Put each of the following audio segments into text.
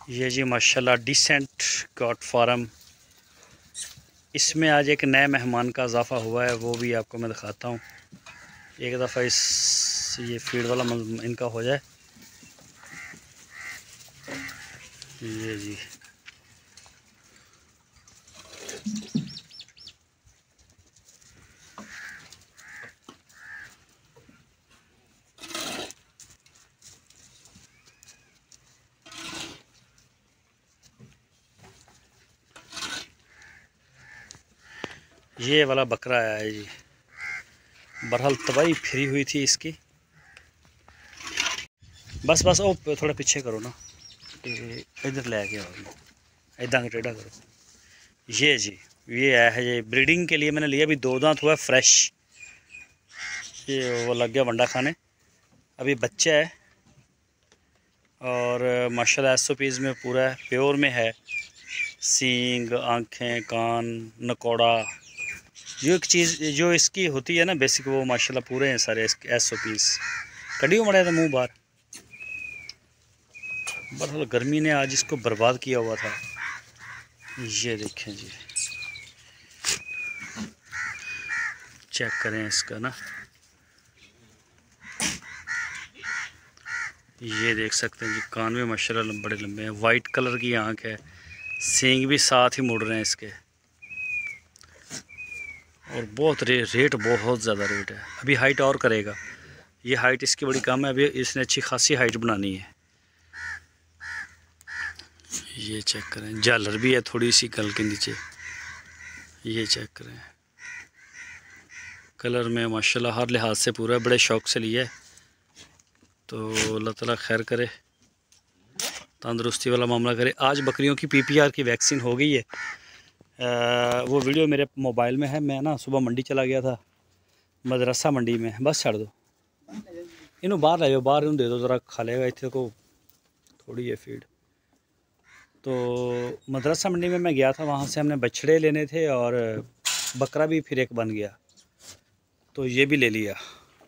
یہ جی ماشاءاللہ ڈیسنٹ گوٹ فارم. اس میں آج ایک نئے مہمان کا اضافہ ہوا ہے، وہ بھی آپ کو میں دکھاتا ہوں. ایک دفعہ یہ فیڈ والا ان کا ہو جائے. یہ جی یہ والا بکرا آیا ہے جی. برحال تباہی پھری ہوئی تھی اس کی. بس او تھوڑا پیچھے کرو نا، ادھر لے کے آؤ، ادھر ٹیڑھا کرو. یہ جی یہ آیا ہے، یہ بریڈنگ کے لیے میں نے لیا. ابھی 2 دانت ہوا ہے فریش. یہ وہ لگ گیا ونڈا کھانے. ابھی بچہ ہے اور ماشاءاللہ ایس او پیز میں پورا ہے، پیور میں ہے. سینگ، آنکھیں، کان، نکوڑا، جو ایک چیز جو اس کی ہوتی ہے نا بیسک، وہ ماشاءاللہ پورے ہیں سارے ایس او پیز. کڈی مڑا تھا منہ باہر. برحال گرمی نے آج اس کو برباد کیا ہوا تھا. یہ دیکھیں جی، چیک کریں اس کا نا. یہ دیکھ سکتے ہیں جی، کان میں ماشاءاللہ بڑے لمبے ہیں. وائٹ کلر کی آنکھ ہے، سینگ بھی ساتھ ہی مڑ رہے ہیں اس کے. اور بہت ریٹ بہت زیادہ ریٹ ہے. ابھی ہائٹ اور کرے گا. یہ ہائٹ اس کی بڑی کم ہے، ابھی اس نے اچھی خاصی ہائٹ بنانی ہے. یہ چیک کریں، جالر بھی ہے تھوڑی سی گل کے نیچے. یہ چیک کریں، کلر میں ماشاءاللہ ہر لحاظ سے پورا ہے. بڑے شوق سے لیا ہے، تو اللہ تعالیٰ خیر کرے، تندرستی والا معاملہ کرے. آج بکریوں کی PPR کی ویکسین ہو گئی ہے. وہ ویڈیو میرے موبائل میں ہے. میں نا صبح منڈی چلا گیا تھا، مدرسہ منڈی میں. بس چھڑ دو انہوں، باہر لے جاؤ، باہر انہوں دے دو، ذرا کھا لے گا. اتنے کو تھوڑی ہے فیڈ. تو مدرسہ منڈی میں گیا تھا، وہاں سے ہم نے بچھڑے لینے تھے اور بکرا بھی پھر ایک بن گیا، تو یہ بھی لے لیا.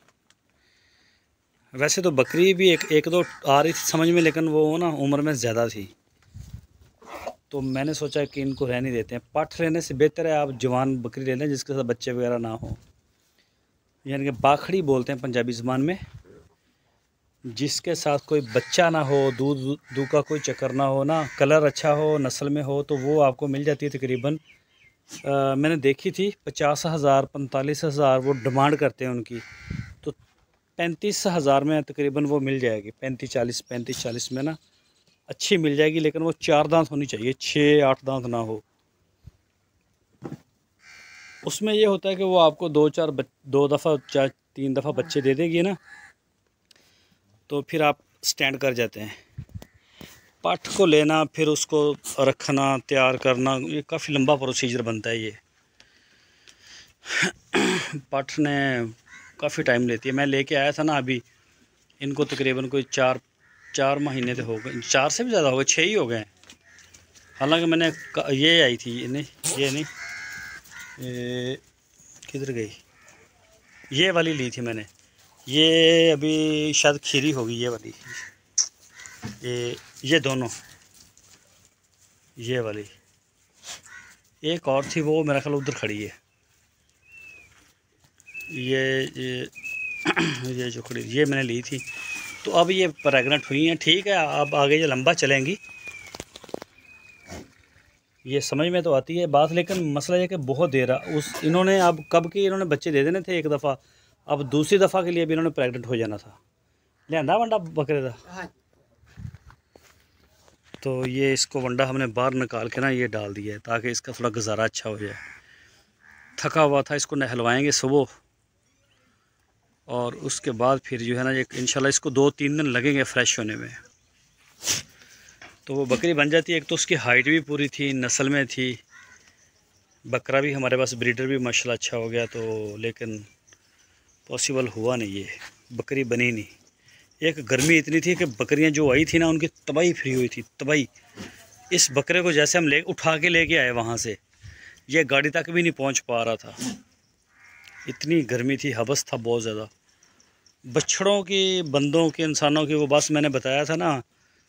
ویسے تو بکری بھی ایک دو آ رہی تھی سمجھ میں، لیکن وہ نا عمر میں زیادہ تھی، تو میں نے سوچا کہ ان کو رہنے دیتے ہیں. پٹھ لینے سے بہتر ہے آپ جوان بکری لے لیں جس کے ساتھ بچے وغیرہ نہ ہوں. یعنی کہ باکھڑی بولتے ہیں پنجابی زبان میں، جس کے ساتھ کوئی بچہ نہ ہو، دودھ کا کوئی چکر نہ ہو، نا کلر اچھا ہو، نسل میں ہو، تو وہ آپ کو مل جاتی ہے تقریباً. میں نے دیکھی تھی 50,000 45,000 وہ ڈیمانڈ کرتے ہیں ان کی، تو 35,000 میں تقریباً وہ مل جائے گی. 35-40 میں نا اچھی مل جائے گی، لیکن وہ 4 دانت ہونی چاہیے، 6-8 دانت نہ ہو. اس میں یہ ہوتا ہے کہ وہ آپ کو 2 دفعہ 3 دفعہ بچے دے دے گی نا، تو پھر آپ سٹینڈ کر جاتے ہیں. پٹھ کو لینا، پھر اس کو رکھنا، تیار کرنا، یہ کافی لمبا پروسیجر بنتا ہے. یہ پٹھ نے کافی ٹائم لیتی ہے. میں لے کے آیا تھا نا ابھی، ان کو تقریباً کوئی 4 مہینے تو ہو گئے، 4 سے بھی زیادہ ہو گئے، 6 ہی ہو گئے. حالانکہ میں نے یہ آئی تھی، یہ نہیں کدھر گئی، یہ والی لی تھی میں نے. یہ ابھی شاید کھیری ہوگی یہ والی. یہ دونوں، یہ والی ایک اور تھی، وہ میرا خیال ادھر کھڑی ہے. یہ جو کھڑی یہ میں نے لی تھی. تو اب یہ پریگننٹ ہوئی ہیں، ٹھیک ہے. اب آگے یہ لمبا چلیں گی، یہ سمجھ میں تو آتی ہے بات، لیکن مسئلہ یہ کہ بہت دیر انہوں نے اب کب کی انہوں نے بچے دے دینے تھے ایک دفعہ، اب دوسری دفعہ کے لیے بھی انہوں نے پریگننٹ ہو جانا تھا. لیا ونڈا بکرے دا، تو یہ اس کو ونڈا ہم نے باہر نکال کے نا یہ ڈال دیا ہے، تاکہ اس کا تھوڑا گزارا اچھا ہو جائے. تھکا ہوا تھا، اس کو نہلوائیں گے صبح، اور اس کے بعد پھر جو ہے نا انشاءاللہ اس کو 2-3 دن لگیں گے فریش ہونے میں، تو وہ بکری بن جاتی ہے. ایک تو اس کی ہائٹ بھی پوری تھی، نسل میں تھی. بکرا بھی ہمارے پاس بریڈر بھی ماشاءاللہ اچھا ہو گیا، تو لیکن پاسبل ہوا نہیں، یہ بکری بنی نہیں. ایک گرمی اتنی تھی کہ بکریاں جو آئی تھی نا ان کی تباہی پھری ہوئی تھی، تباہی. اس بکرے کو جیسے ہم اٹھا کے لے کے آئے وہاں سے، یہ گاڑی تک بھی نہیں پہنچ پا رہا تھا، اتنی گرمی تھی، حبس تھا بہت زیادہ. بچڑوں کی، بندوں کی، انسانوں کی، وہ بس میں نے بتایا تھا نا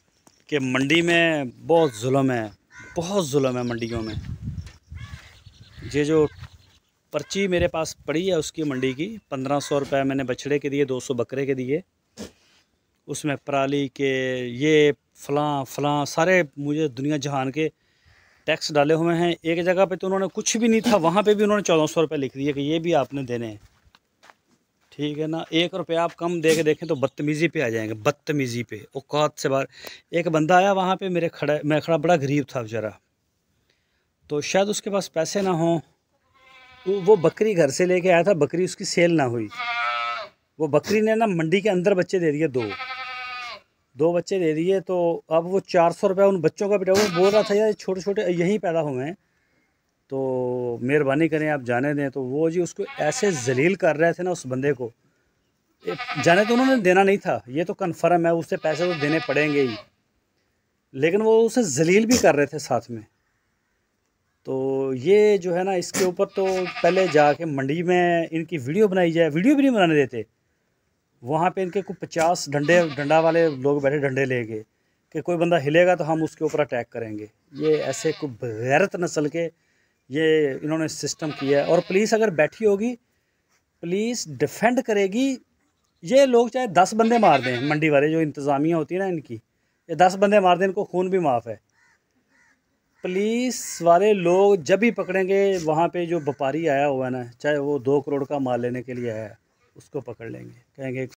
کہ منڈی میں بہت ظلم ہے، بہت ظلم ہے منڈیوں میں. یہ جو پرچی میرے پاس پڑی ہے اس کی منڈی کی 1500 روپے میں نے بچھڑے کے دیے، 200 بکرے کے دیے. اس میں پرالی کے یہ فلاں فلاں سارے مجھے دنیا جہان کے ٹیکس ڈالے ہوئے ہیں. ایک جگہ پہ تو انہوں نے کچھ بھی نہیں تھا، وہاں پہ بھی انہوں نے 1400 روپے لکھ دیے کہ یہ بھی آپ نے دینے ہیں. ٹھیک ہے نا، 1 روپیہ آپ کم دے کے دیکھیں تو بدتمیزی پہ آ جائیں گے، بدتمیزی پہ، اوقات سے باہر. ایک بندہ آیا وہاں پہ میں کھڑا، بڑا غریب تھا بیچارہ، تو شاید اس کے پاس پیسے نہ ہوں، وہ بکری گھر سے لے کے آیا تھا، بکری اس کی سیل نہ ہوئی. وہ بکری نے نا منڈی کے اندر بچے دے دیے، دو بچے دے دیے. تو اب وہ 400 روپے ان بچوں کا بیٹا، وہ بول رہا تھا یار چھوٹے چھوٹے یہیں پیدا ہوئے ہیں تو مہربانی کریں آپ جانے دیں. تو وہ جی اس کو ایسے ذلیل کر رہے تھے نا اس بندے کو، جانے تو انہوں نے دینا نہیں تھا، یہ تو کنفرم ہے، اسے پیسے تو دینے پڑیں گے ہی، لیکن وہ اسے ذلیل بھی کر رہے تھے ساتھ میں. تو یہ جو ہے نا اس کے اوپر تو پہلے جا کے منڈی میں ان کی ویڈیو بنائی جائے. ویڈیو بھی نہیں بنانے دیتے وہاں پہ. ان کے کوئی 50 ڈنڈا والے لوگ بیٹھے ڈنڈے لے کے کہ کوئی بندہ ہلے گا تو ہم اس کے اوپر اٹیک کریں گے. یہ ایسے کوئی بغیرت نسل کے یہ انہوں نے سسٹم کیا ہے. اور پولیس اگر بیٹھی ہوگی، پولیس ڈیفینڈ کرے گی. یہ لوگ چاہے 10 بندے مار دیں، منڈی والے جو انتظامیہ ہوتی ہے نا ان کی، یہ 10 بندے مار دیں، ان کو خون بھی معاف ہے. پولیس والے لوگ جب بھی پکڑیں گے وہاں پہ جو وپاری آیا ہوا ہے نا، چاہے وہ 2 کروڑ کا مال لینے کے لیے آیا ہے، اس کو پکڑ لیں گے، کہیں گے